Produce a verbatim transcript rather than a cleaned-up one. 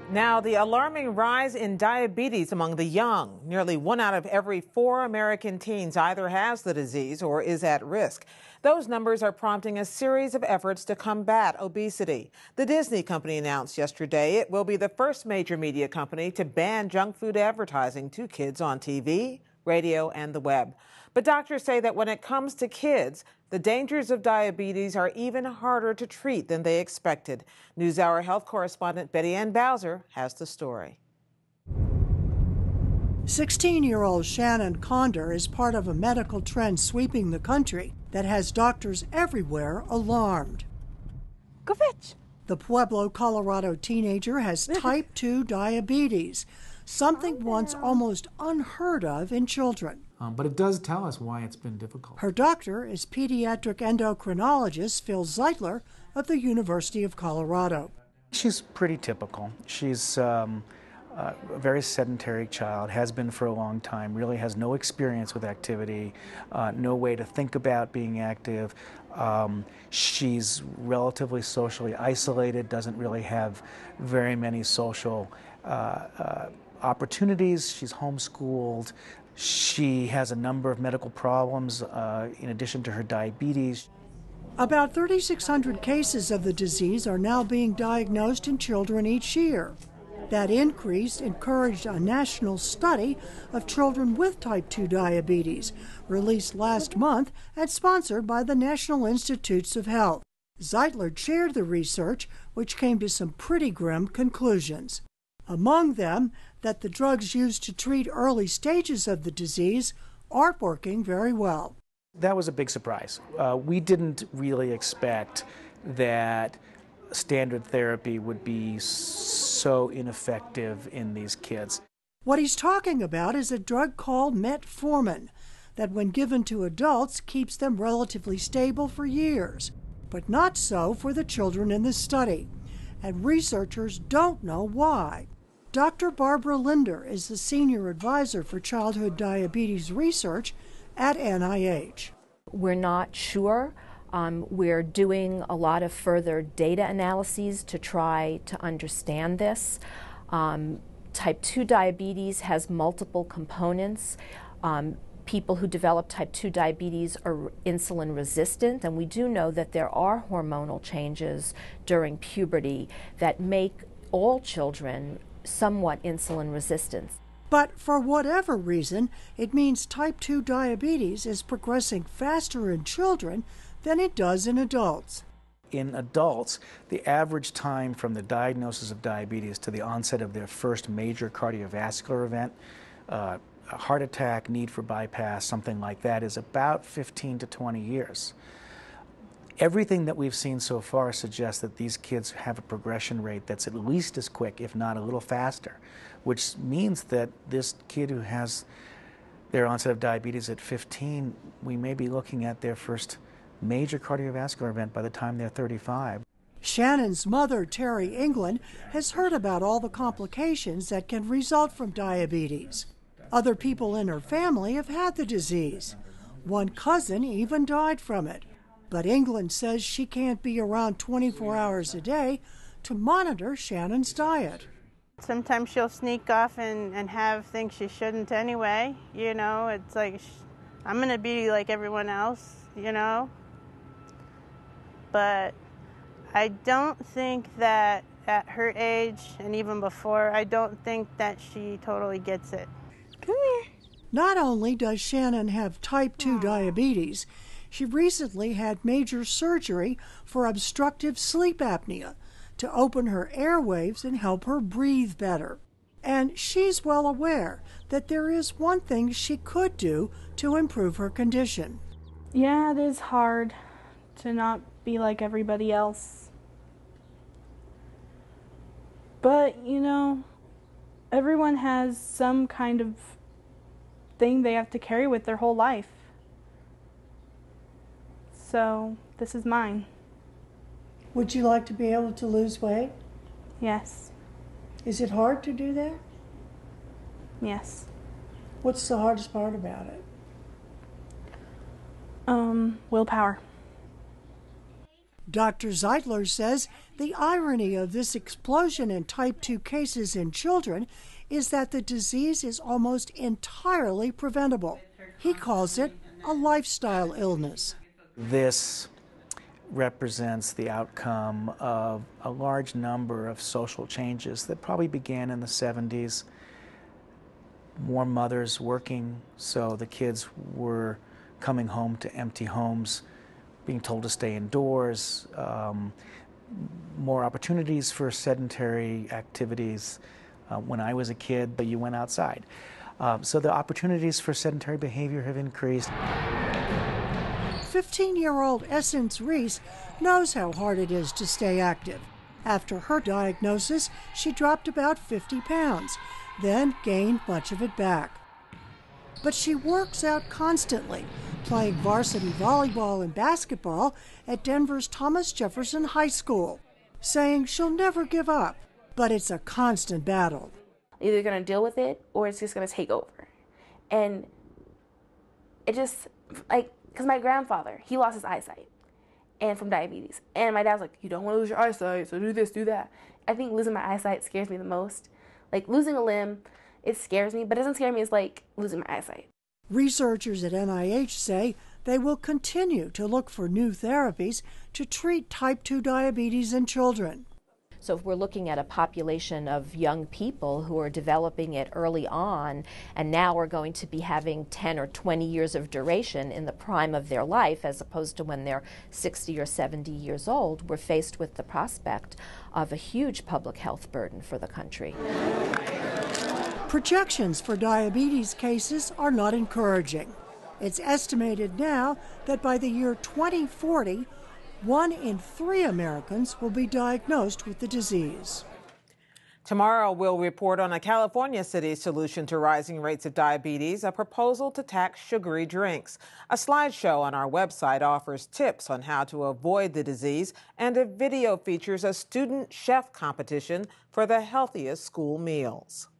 Now, the alarming rise in diabetes among the young. Nearly one out of every four American teens either has the disease or is at risk. Those numbers are prompting a series of efforts to combat obesity. The Disney company announced yesterday it will be the first major media company to ban junk food advertising to kids on T V, radio, and the web. But doctors say that when it comes to kids, the dangers of diabetes are even harder to treat than they expected. NewsHour health correspondent Betty Ann Bowser has the story. sixteen-year-old Shannon Conder is part of a medical trend sweeping the country that has doctors everywhere alarmed. Go fetch. The Pueblo, Colorado teenager has type two diabetes, something once almost unheard of in children. Um, but it does tell us why it's been difficult. Her doctor is pediatric endocrinologist Phil Zeitler of the University of Colorado. She's pretty typical. She's um, a very sedentary child, has been for a long time, really has no experience with activity, uh, no way to think about being active. Um, she's relatively socially isolated, doesn't really have very many social uh, uh, opportunities. She's homeschooled. She has a number of medical problems uh, in addition to her diabetes. About thirty-six hundred cases of the disease are now being diagnosed in children each year. That increase encouraged a national study of children with type two diabetes, released last month and sponsored by the National Institutes of Health. Zeitler chaired the research, which came to some pretty grim conclusions. Among them, that the drugs used to treat early stages of the disease aren't working very well. That was a big surprise. Uh, we didn't really expect that standard therapy would be so ineffective in these kids. What he's talking about is a drug called metformin that, when given to adults, keeps them relatively stable for years, but not so for the children in the study. And researchers don't know why. Doctor Barbara Linder is the senior advisor for childhood diabetes research at N I H. We're not sure. Um, we're doing a lot of further data analyses to try to understand this. Um, type two diabetes has multiple components. Um, people who develop type two diabetes are insulin resistant, and we do know that there are hormonal changes during puberty that make all children somewhat insulin resistant. But for whatever reason, it means type two diabetes is progressing faster in children than it does in adults. In adults, the average time from the diagnosis of diabetes to the onset of their first major cardiovascular event, uh, a heart attack, need for bypass, something like that, is about fifteen to twenty years. Everything that we've seen so far suggests that these kids have a progression rate that's at least as quick, if not a little faster, which means that this kid who has their onset of diabetes at fifteen, we may be looking at their first major cardiovascular event by the time they're thirty-five. Shannon's mother, Terry England, has heard about all the complications that can result from diabetes. Other people in her family have had the disease. One cousin even died from it. But England says she can't be around twenty-four hours a day to monitor Shannon's diet. Sometimes she'll sneak off and, and have things she shouldn't anyway. You know, it's like, I'm going to be like everyone else, you know. But I don't think that at her age, and even before, I don't think that she totally gets it. Come here. Not only does Shannon have type two diabetes, she recently had major surgery for obstructive sleep apnea to open her airwaves and help her breathe better. And she's well aware that there is one thing she could do to improve her condition. Yeah, it is hard to not be like everybody else. But, you know, everyone has some kind of thing they have to carry with their whole life. So, this is mine. Would you like to be able to lose weight? Yes. Is it hard to do that? Yes. What's the hardest part about it? Um, willpower. Doctor Zeitler says the irony of this explosion in type two cases in children is that the disease is almost entirely preventable. He calls it a lifestyle illness. This represents the outcome of a large number of social changes that probably began in the seventies. More mothers working, so the kids were coming home to empty homes, being told to stay indoors, um, more opportunities for sedentary activities. Uh, when I was a kid, but you went outside. Uh, so the opportunities for sedentary behavior have increased. fifteen-year-old Essence Reese knows how hard it is to stay active. After her diagnosis, she dropped about fifty pounds, then gained much of it back. But she works out constantly, playing varsity volleyball and basketball at Denver's Thomas Jefferson High School, saying she'll never give up, but it's a constant battle. Either going to deal with it or it's just going to take over. And it just, like, because my grandfather, he lost his eyesight and from diabetes. And my dad's like, you don't want to lose your eyesight, so do this, do that. I think losing my eyesight scares me the most. Like, losing a limb, it scares me, but it doesn't scare me as, like, losing my eyesight. Researchers at N I H say they will continue to look for new therapies to treat type two diabetes in children. So if we're looking at a population of young people who are developing it early on, and now we're going to be having ten or twenty years of duration in the prime of their life, as opposed to when they're sixty or seventy years old, we're faced with the prospect of a huge public health burden for the country. Projections for diabetes cases are not encouraging. It's estimated now that by the year twenty forty, one in three Americans will be diagnosed with the disease. Tomorrow, we'll report on a California city's solution to rising rates of diabetes, a proposal to tax sugary drinks. A slideshow on our website offers tips on how to avoid the disease, and a video features a student chef competition for the healthiest school meals.